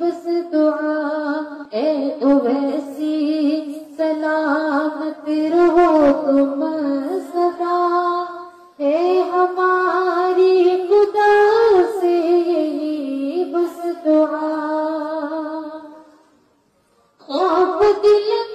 बस दुआ ए ओवैसी सलामत रहो तुम सदा है हमारी खुदा से यही बस दुआ। ख्वाब दिल